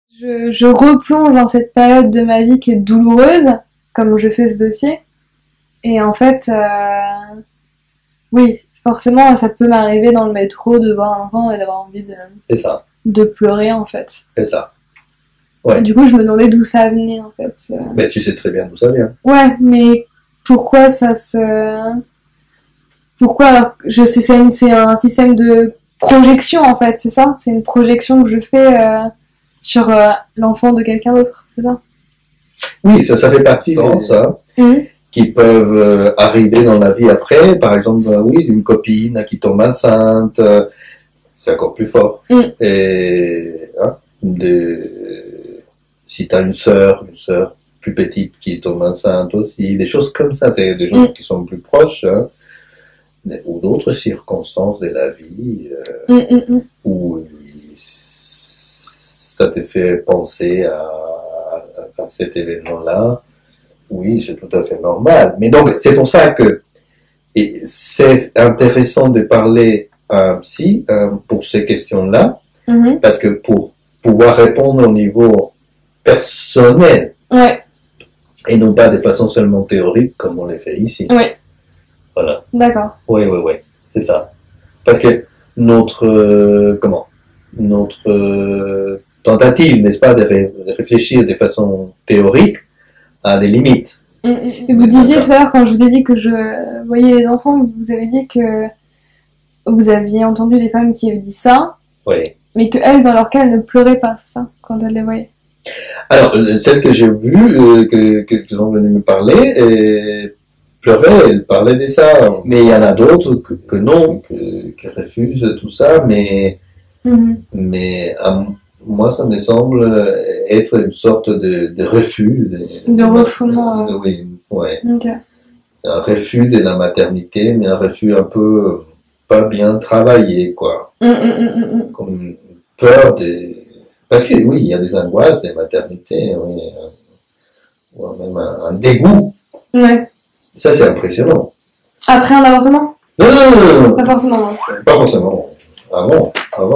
Je replonge dans cette période de ma vie qui est douloureuse, comme je fais ce dossier. Et en fait, oui, forcément, ça peut m'arriver dans le métro de voir un enfant et d'avoir envie C'est ça, de pleurer, en fait. c'est ça. Ouais. Et du coup, je me demandais d'où ça venait, en fait. Mais tu sais très bien d'où ça vient. Ouais, mais pourquoi ça se... Pourquoi alors, je sais, c'est un système de projection, en fait, c'est ça? C'est une projection que je fais sur l'enfant de quelqu'un d'autre, c'est ça? Oui, ça fait partie de ça, qui peuvent arriver dans la vie après. Par exemple, oui, d'une copine qui tombe enceinte, c'est encore plus fort. Et hein, si tu as une sœur plus petite qui tombe enceinte aussi, des choses comme ça, c'est des choses qui sont plus proches, hein, ou d'autres circonstances de la vie où ça te fait penser à cet événement-là. Oui, c'est tout à fait normal. Mais donc, c'est pour ça que c'est intéressant de parler à un psy pour ces questions-là, parce que pour pouvoir répondre au niveau personnel, et non pas de façon seulement théorique comme on les fait ici. Voilà. D'accord. Oui, c'est ça. Parce que notre tentative, n'est-ce pas, de réfléchir de façon théorique a des limites. Et vous disiez tout à l'heure, quand je vous ai dit que je voyais les enfants, vous avez dit que vous aviez entendu des femmes qui avaient dit ça, mais qu'elles, dans leur cas, elles ne pleuraient pas, c'est ça, quand elles les voyaient? Alors, celle que j'ai vue, que tu es venu me parler, pleurait, elle parlait de ça. Mais il y en a d'autres que non, qui refusent tout ça, mais moi, ça me semble être une sorte de refus. De refoulement. Oui, ouais. Okay. Un refus de la maternité, mais un refus un peu pas bien travaillé, quoi. Comme une peur de... Parce que oui, il y a des angoisses des maternités, oui, ou même un dégoût. Ouais. Ça, c'est impressionnant. Après un avortement? Non. Pas forcément, non. Pas forcément. Avant.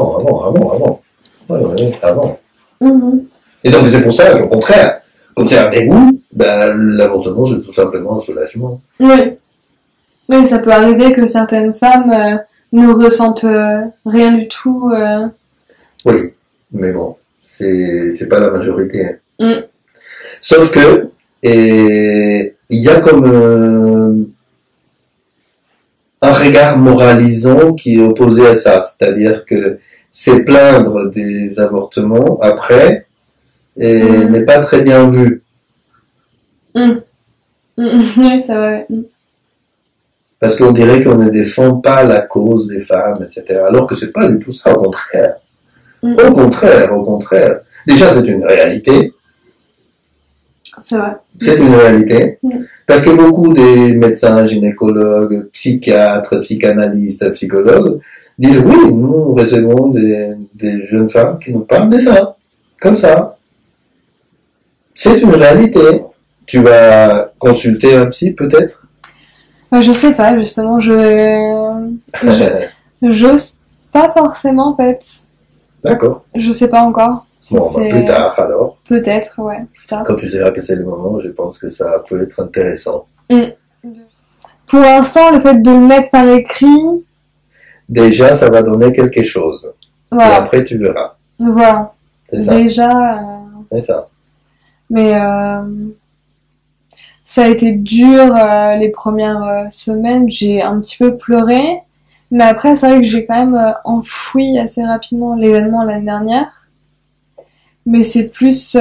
Ouais, avant. Et donc, c'est pour ça qu'au contraire, comme c'est un dégoût, ben, l'avortement, c'est tout simplement un soulagement. Oui, ça peut arriver que certaines femmes ne ressentent rien du tout. Oui, mais bon, c'est pas la majorité. Sauf que, il y a comme un regard moralisant qui est opposé à ça, c'est-à-dire que c'est plaindre des avortements après n'est pas très bien vu. Oui, c'est vrai. Parce qu'on dirait qu'on ne défend pas la cause des femmes, etc. Alors que c'est pas du tout ça, au contraire. Au contraire. Déjà, c'est une réalité. C'est vrai. C'est une réalité. Parce que beaucoup des médecins, gynécologues, psychiatres, psychanalystes, psychologues disent oui, nous recevons des jeunes femmes qui nous parlent de ça. Comme ça. C'est une réalité. Tu vas consulter un psy peut-être? Je sais pas, justement. J'ose pas forcément, en fait. D'accord. Je sais pas encore. Si bon, plus tard alors. Peut-être, ouais. Plus tard. Quand tu sauras que c'est le moment, je pense que ça peut être intéressant. Pour l'instant, le fait de le mettre par écrit... Déjà, ça va donner quelque chose. Voilà. Et après, tu verras. Voilà. C'est ça. Déjà... C'est ça. Mais ça a été dur les premières semaines. J'ai un petit peu pleuré. Mais après, c'est vrai que j'ai quand même enfoui assez rapidement l'événement l'année dernière. Mais c'est plus...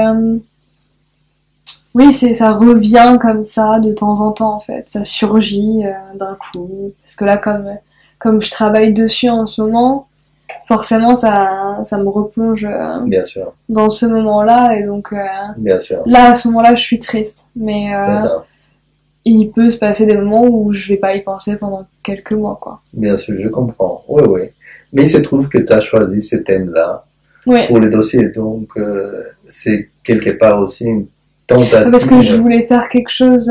oui, ça revient comme ça de temps en temps en fait. Ça surgit d'un coup. Parce que là, comme je travaille dessus en ce moment, forcément ça me replonge bien sûr. Dans ce moment-là. Et donc bien sûr. Là, à ce moment-là, je suis triste. Mais il peut se passer des moments où je vais pas y penser pendant quelques mois, quoi. Bien sûr, je comprends. Oui. Mais il se trouve que tu as choisi ces thèmes-là pour les dossiers. Donc, c'est quelque part aussi une tentative. Parce que je voulais faire quelque chose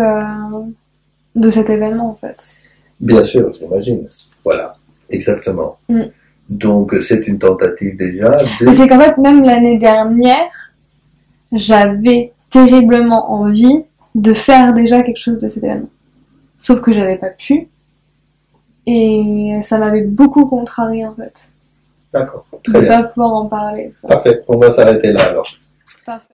de cet événement, en fait. Bien sûr, j'imagine. Voilà, exactement. Donc c'est une tentative déjà Mais c'est qu'en fait, même l'année dernière, j'avais terriblement envie de faire déjà quelque chose de cet événement. Sauf que j'avais pas pu. Et ça m'avait beaucoup contrarié en fait. D'accord, De très ne bien. pas pouvoir en parler. Tout ça. Parfait, on va s'arrêter là alors. Parfait.